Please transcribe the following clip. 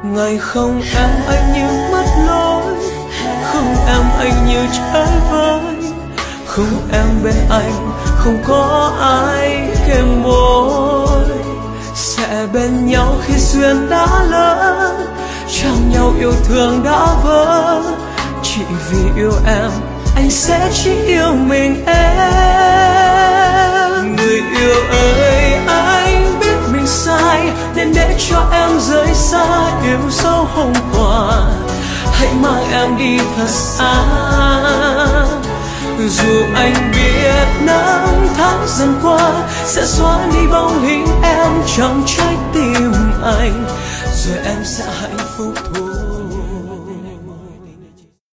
Ngày không em anh như mất lối, không em anh như trái vơi, không em bên anh không có ai kèm môi. Sẽ bên nhau khi duyên đã lỡ, trao nhau yêu thương đã vỡ. Chỉ vì yêu em anh sẽ chỉ yêu mình em. Người yêu ơi anh biết mình sai nên để cho em rời xa yêu dấu hôm qua. Hãy mang em đi thật xa, dù anh biết năm tháng dần qua sẽ xóa đi bóng hình em trong trái tim anh, rồi em sẽ hạnh phúc thôi.